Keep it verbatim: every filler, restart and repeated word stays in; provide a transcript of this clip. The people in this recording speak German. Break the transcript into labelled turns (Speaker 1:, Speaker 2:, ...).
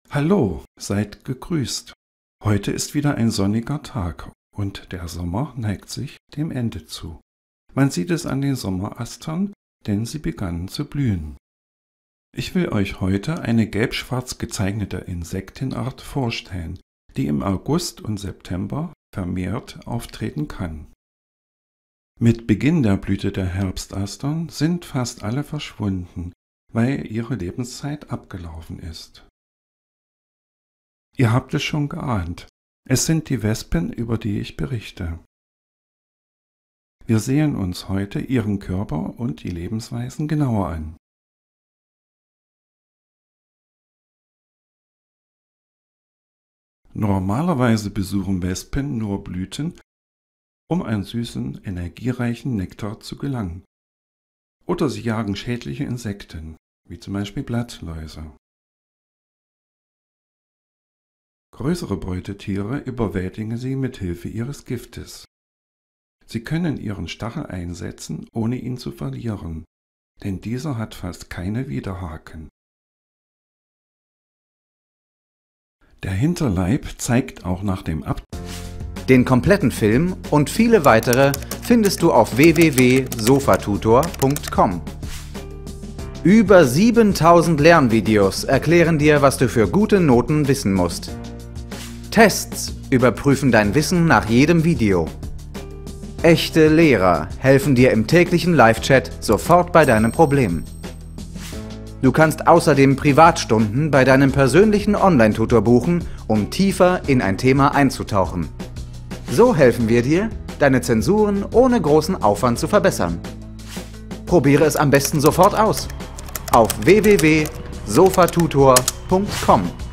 Speaker 1: Hallo, seid gegrüßt. Heute ist wieder ein sonniger Tag und der Sommer neigt sich dem Ende zu. Man sieht es an den Sommerastern, denn sie begannen zu blühen. Ich will euch heute eine gelb-schwarz gezeichnete Insektenart vorstellen, die im August und September vermehrt auftreten kann. Mit Beginn der Blüte der Herbstastern sind fast alle verschwunden, weil ihre Lebenszeit abgelaufen ist. Ihr habt es schon geahnt, es sind die Wespen, über die ich berichte. Wir sehen uns heute ihren Körper und die Lebensweisen genauer an. Normalerweise besuchen Wespen nur Blüten, um an süßen, energiereichen Nektar zu gelangen. Oder sie jagen schädliche Insekten, wie zum Beispiel Blattläuse. Größere Beutetiere überwältigen sie mit Hilfe ihres Giftes. Sie können ihren Stachel einsetzen, ohne ihn zu verlieren, denn dieser hat fast keine Widerhaken. Der Hinterleib zeigt auch nach dem Ab.
Speaker 2: Den kompletten Film und viele weitere findest du auf w w w punkt sofatutor punkt com. Über siebentausend Lernvideos erklären dir, was du für gute Noten wissen musst. Tests überprüfen dein Wissen nach jedem Video. Echte Lehrer helfen dir im täglichen Live-Chat sofort bei deinem Problem. Du kannst außerdem Privatstunden bei deinem persönlichen Online-Tutor buchen, um tiefer in ein Thema einzutauchen. So helfen wir dir, deine Zensuren ohne großen Aufwand zu verbessern. Probiere es am besten sofort aus. Auf w w w punkt sofatutor punkt com.